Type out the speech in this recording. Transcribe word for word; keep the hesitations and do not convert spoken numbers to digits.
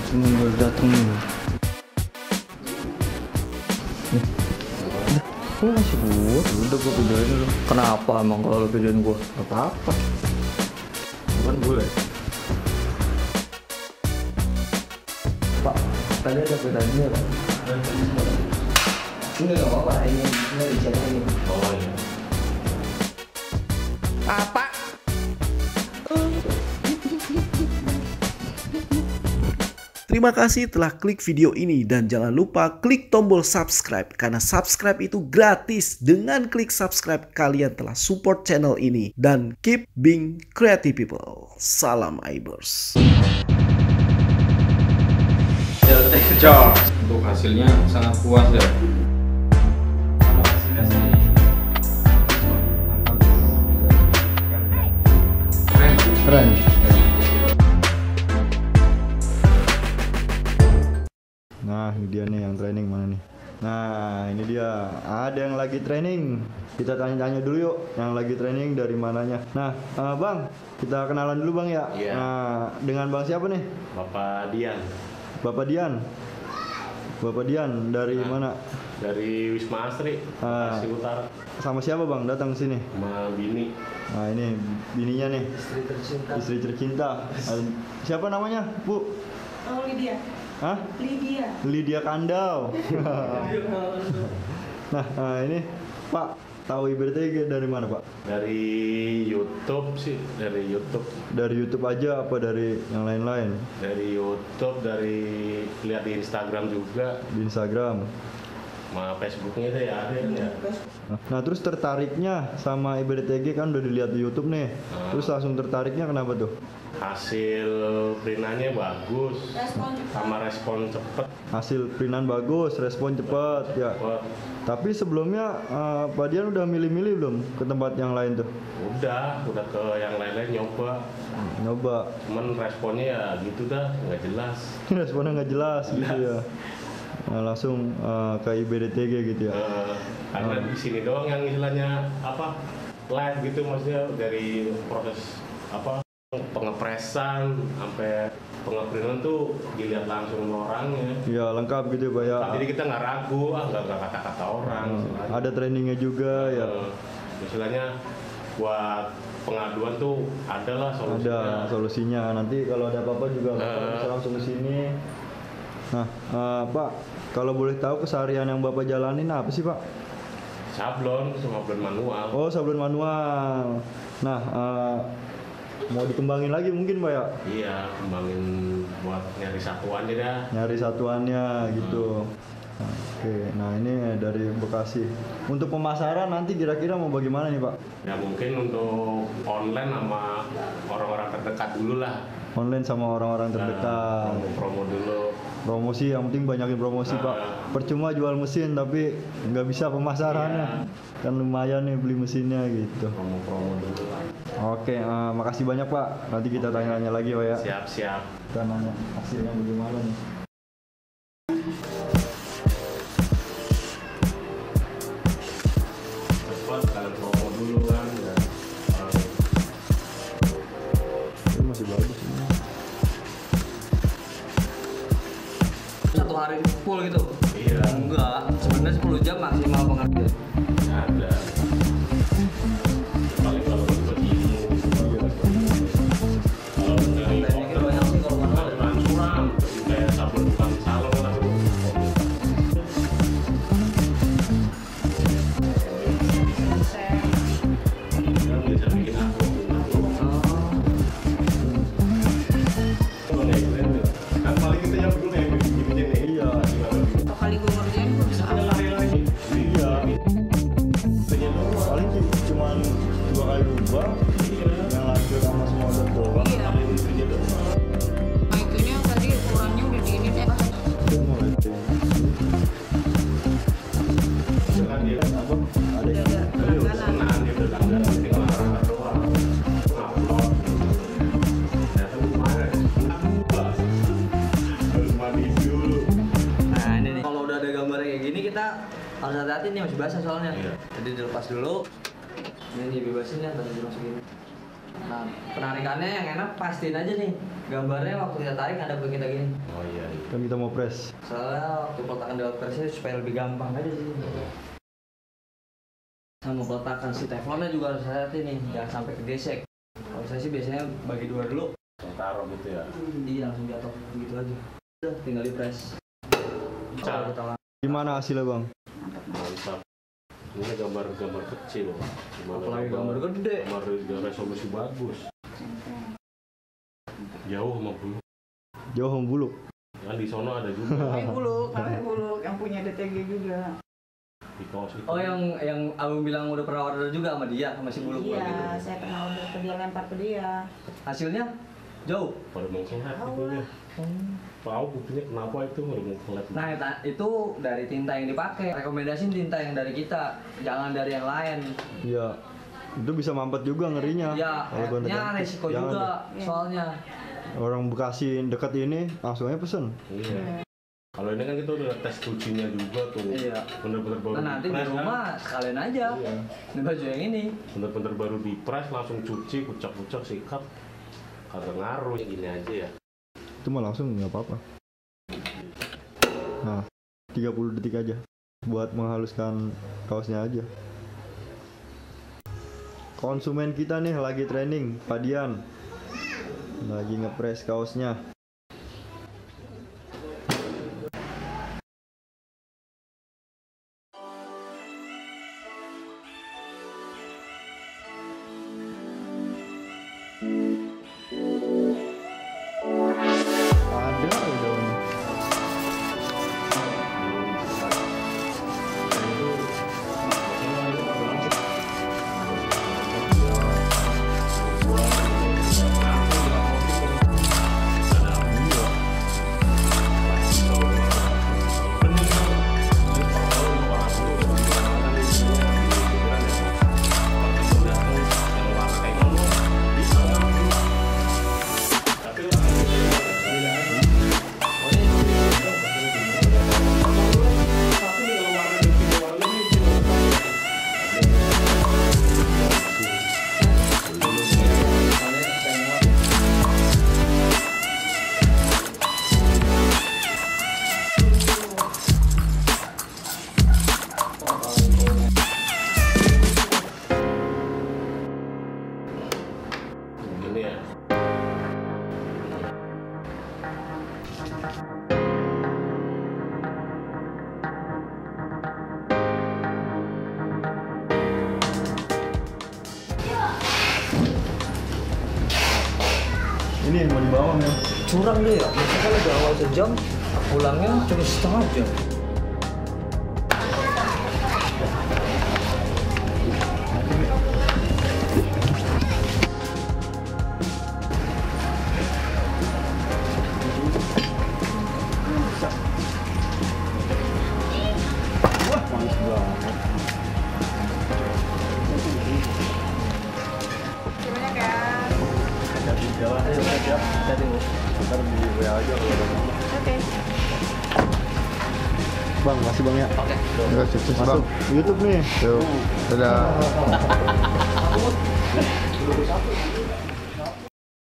Temen gue dateng nih. Nih. Lu masih gue? Udah gue videoin lu. Kenapa emang kalau lu videoin gue? Gak apa-apa. Bukan bule. Pak, tadi ada bedanya Pak? Ini gak apa-apa, ini ini dicari ini. Oh iya. Apa? Terima kasih telah klik video ini dan jangan lupa klik tombol subscribe karena subscribe itu gratis. Dengan klik subscribe kalian telah support channel ini dan keep being creative people. Salam Ibers. Cok, untuk hasilnya sangat puas ya. Kalau hasilnya sih keren, keren. Nah, ini dia nih yang training mana nih? Nah, ini dia. Ada yang lagi training. Kita tanya-tanya dulu yuk, yang lagi training dari mananya. Nah, uh, Bang, kita kenalan dulu Bang ya. Iya. Nah, dengan Bang siapa nih? Bapak Dian. Bapak Dian. Bapak Dian dari Nah, mana? Dari Wisma Asri, Ah. Bekasi Utara. Sama siapa Bang datang ke sini? Sama Bini. Nah, ini bininya nih. Istri tercinta. Istri tercinta. Uh, siapa namanya, Bu? Oh, Lydia. Hah? Lydia. Lydia Kandau. Nah, nah, ini Pak, tahu I B R T G dari mana Pak? Dari YouTube sih, dari YouTube. Dari YouTube aja apa dari yang lain-lain? Dari YouTube, dari lihat di Instagram juga, Di Instagram. sama Facebooknya itu ya ada kan ya. Nah, nah, terus tertariknya sama I B R T G kan udah dilihat di YouTube nih. Ah. Terus langsung tertariknya kenapa tuh? Hasil printannya bagus, Respon cepat. sama respon cepet. Hasil printan bagus, respon cepat ya. Cepet. Tapi sebelumnya eh, Pak Dian udah milih-milih belum ke tempat yang lain tuh? Udah, udah ke yang lain-lain nyoba. Nyoba. Cuman responnya ya gitu dah, nggak jelas. Responnya nggak jelas gitu ya. Nah, langsung eh, ke I B R T G gitu ya. Eh, karena Oh. di sini doang yang istilahnya apa live gitu, maksudnya dari proses apa pengepresan sampai pengeprintan tuh dilihat langsung sama orangnya. Ya lengkap gitu ya Pak ya. Jadi kita nggak ragu, ah nggak nggak kata-kata orang. Hmm, istilahnya. ada trainingnya juga ya. Eh, istilahnya buat pengaduan tuh ada lah solusinya. Ada solusinya. Nanti kalau ada apa-apa juga Bapak Eh. bisa langsung ke sini. Nah, eh, Pak, kalau boleh tahu keseharian yang Bapak jalanin apa sih, Pak? Sablon sama sablon manual. Oh, sablon manual. Nah, eh, mau dikembangin lagi mungkin, Pak ya? Iya, kembangin buat nyari satuannya dah. Nyari satuannya gitu. Nah, oke, nah ini dari Bekasi. Untuk pemasaran nanti kira-kira mau bagaimana nih, Pak? Ya mungkin untuk online sama orang-orang terdekat dulu lah. Online sama orang-orang terdekat. Nah, promo dulu. Promosi, yang penting banyakin promosi, Nah. Pak. Percuma jual mesin tapi nggak bisa pemasarannya. Kan lumayan nih beli mesinnya gitu. Promo-promo dulu lah. Oke, eh, makasih banyak Pak. Nanti kita tanya-tanya lagi Pak ya. Siap-siap. Kita nanya hasilnya bagaimana nih. Cepat kalian promo dulu kan. Ya. Ini masih bagus ini. Satu hari full gitu? Iya. Enggak, sebenarnya sepuluh jam maksimal pengerjaan. Ada. Paling kalau begini. Kalau dari Tekniknya banyak sih kalau manual. Suram, kayak sabun bukan salon lah. Yang bisa bikin aku. Kan paling kita yang dulu kayak gini nih. Iya. Satu kali gue ngerjain gue bisa apa? Lari-lari. Iya. Paling cu- cuman dua kali ubah. Yang lanjut sama semua doang. Iya. Nah itu nya tadi ukurannya udah di ini deh. Itu mulai. Kan dia Apa? Ada yang Udah ada langganan. senang dia udah langganan tinggal olahraga doang. Upload. Ternyata lumayan. Harus mandi dulu. Nah ini nih, kalau udah ada gambar kayak gini kita harus hati-hati nih, masih basah soalnya. Iya. Jadi dilepas dulu. Ini dibebasin ya, tadi dimasukin. Nah, penarikannya yang enak pastiin aja nih. Gambarnya waktu kita tarik ada ke kita gini. Oh iya, iya. Kan kita mau press. Soalnya waktu peletakan di presnya supaya lebih gampang aja sih. Sama peletakan si teflonnya juga harus hati nih, jangan sampai kegesek. Kalau saya sih biasanya bagi dua dulu. Taruh gitu ya. Iya langsung jatuh begitu aja. Udah tinggal di press. Cara kita lang- Gimana hasilnya bang? mantap. Ini gambar-gambar kecil loh. Gimana Apalagi gambar gede. Gambar dengan resolusi bagus. Jauh sama bulu. Jauh sama Buluk. Kan di sono ada juga. Kami bulu, kami bulu yang punya D T G juga. Di kaos itu. Oh yang yang Abang bilang udah pernah order juga sama dia sama si Buluk Iya, gitu. saya pernah order ke dia, lempar ke dia. Hasilnya jauh. Pada mengkilap itunya. Tahu buktinya kenapa itu pada mengkilap. Nah eta- itu dari tinta yang dipakai. Rekomendasiin tinta yang dari kita, jangan dari yang lain. Iya. Itu bisa mampet juga ngerinya. Ya, Kalau akhirnya ganti-ganti. resiko Jangan juga deh. soalnya. deh. Orang Bekasi deket ini langsung aja pesen. Iya. Kalau ini kan kita udah tes cucinya juga tuh. Iya. Bener-bener baru Nah nanti di di-press, rumah sekalian aja. Iya. Ini baju yang ini. Bener-bener baru di press langsung cuci, kucak-kucak, sikat. Kagak ngaruh yang ini aja ya. Itu mah langsung nggak apa-apa. Nah, tiga puluh detik aja buat menghaluskan kaosnya aja. Konsumen kita nih lagi training, Padian. Lagi ngepres kaosnya. Ada udah. Ini ya. Ini yang mau dibawa ya. Curang deh ya. Misalkan lagi awal sejam, pulangnya cuma setengah jam. Gimana kan? Jalan aja siap. Jadi Ntar di W A aja kalau ada apa. Oke. Bang, masih bang ya. oke. Ya, sukses bang. Masuk YouTube nih. Yuk, dadah.